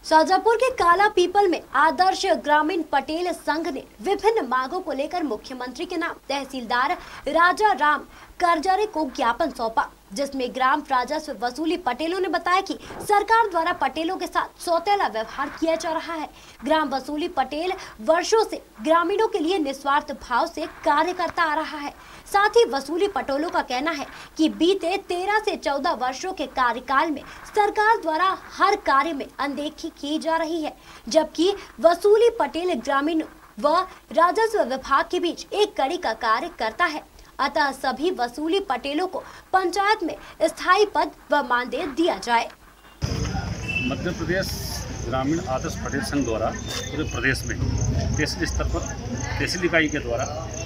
शाजापुर के काला पीपल में आदर्श ग्रामीण पटेल संघ ने विभिन्न मांगों को लेकर मुख्यमंत्री के नाम तहसीलदार राजा राम करजरे को ज्ञापन सौंपा, जिसमें ग्राम राजस्व वसूली पटेलों ने बताया कि सरकार द्वारा पटेलों के साथ सौतेला व्यवहार किया जा रहा है। ग्राम वसूली पटेल वर्षों से ग्रामीणों के लिए निस्वार्थ भाव से कार्य करता आ रहा है। साथ ही वसूली पटेलों का कहना है कि बीते 13 से 14 वर्षों के कार्यकाल में सरकार द्वारा हर कार्य में अनदेखी की जा रही है, जबकि वसूली पटेल ग्रामीण व राजस्व विभाग के बीच एक कड़ी का कार्य करता है। अतः सभी वसूली पटेलों को पंचायत में स्थायी पद व मानदेय दिया जाए। मध्य प्रदेश ग्रामीण आदर्श पटेल संघ द्वारा पूरे प्रदेश में तहसील स्तर पर तहसील इकाई के द्वारा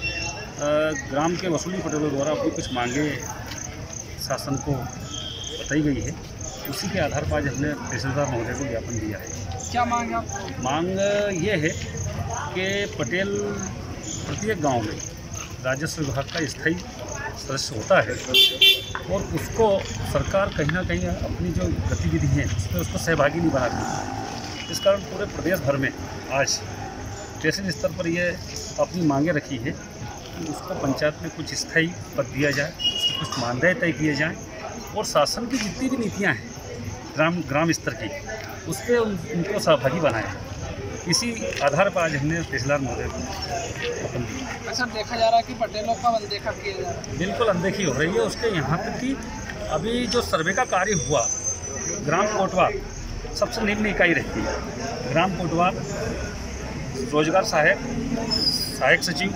ग्राम के वसूली पटेलों द्वारा अपनी कुछ मांगे शासन को बताई गई है। उसी के आधार पर आज हमने तहसीलदार महोदय को ज्ञापन दिया है। क्या मांग है आपको? मांग ये है कि पटेल प्रत्येक गांव में राजस्व विभाग का स्थायी सदस्य होता है और उसको सरकार कहीं ना कहीं अपनी जो गतिविधि है उसमें उसको सहभागी नहीं बनाती है। इस कारण पूरे प्रदेश भर में आज तहसील स्तर पर ये अपनी मांगे रखी है कि उसको पंचायत में कुछ स्थायी पद दिया जाए, कुछ मानदेय तय किए जाएँ और शासन की जितनी भी नीतियाँ हैं ग्राम स्तर की उस पर उनको सहभागी बनाया जाए। इसी आधार पर आज हमने तहसीलदार महोदय को ज्ञापन दिया। अच्छा, देखा जा रहा है कि पटेलों का अनदेखा किया जा रहा है। बिल्कुल अनदेखी हो रही है। उसके यहाँ तक कि अभी जो सर्वे का कार्य हुआ, ग्राम कोटवार सबसे निम्न इकाई रहती है। ग्राम कोटवार रोजगार सहायक सचिव,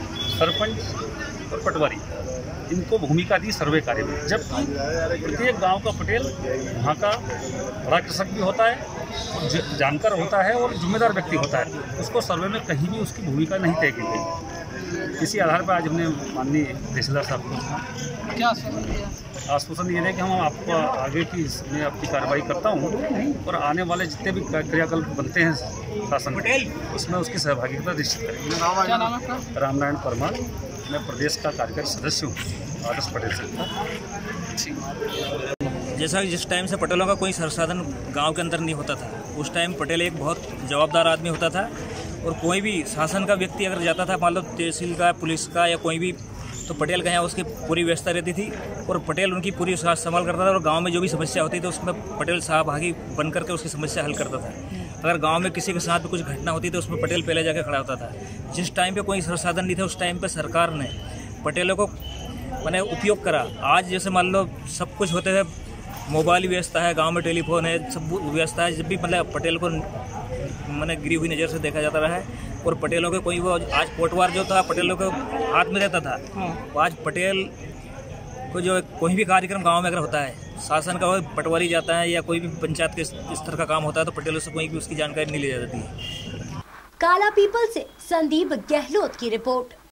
सरपंच और पटवारी इनको भूमिका दी सर्वे कार्य में, जबकि प्रत्येक गांव का पटेल वहाँ का बड़ा कृषक भी होता है, जानकार होता है और जिम्मेदार व्यक्ति होता है। उसको सर्वे में कहीं भी उसकी भूमिका नहीं तय की गई। इसी आधार पर आज हमने माननीय तहसीलदार साहब को क्या आश्वासन दिया? आश्वासन ये है कि हम आपको आगे की इसमें आपकी कार्रवाई करता हूँ और आने वाले जितने भी क्रियाकल्प बनते हैं शासन उसमें उसकी सहभागिता निश्चित करेंगे। क्या नाम है आपका? रामनारायण परमार, मैं प्रदेश का कार्यकारी सदस्य हूँ आदर्श पटेल संघ का। जैसा जिस टाइम से पटेलों का कोई संसाधन गांव के अंदर नहीं होता था, उस टाइम पटेल एक बहुत जवाबदार आदमी होता था और कोई भी शासन का व्यक्ति अगर जाता था, मान लो तहसील का, पुलिस का या कोई भी, तो पटेल के यहाँ उसकी पूरी व्यवस्था रहती थी और पटेल उनकी पूरी संभाल करता था और गांव में जो भी समस्या होती थी उसमें पटेल सहभागी बन करके उसकी समस्या हल करता था। अगर गांव में किसी के साथ भी कुछ घटना होती तो उसमें पटेल पहले जाके खड़ा होता था। जिस टाइम पे कोई संसाधन नहीं था उस टाइम पे सरकार ने पटेलों को मैंने उपयोग करा। आज जैसे मान लो सब कुछ होते हैं, मोबाइल व्यवस्था है, गांव में टेलीफोन है, सब व्यवस्था है। जब भी मतलब पटेल को मैंने गिरी हुई नज़र से देखा जाता रहा है और पटेलों के कोई वो आज कोटवार जो था पटेलों के हाथ में रहता था, तो आज पटेल को जो कोई भी कार्यक्रम गांव में अगर होता है, शासन का पटवारी जाता है या कोई भी पंचायत के स्तर का काम होता है तो पटेलों से कोई भी उसकी जानकारी नहीं ली जाती है। काला पीपल से संदीप गहलोत की रिपोर्ट।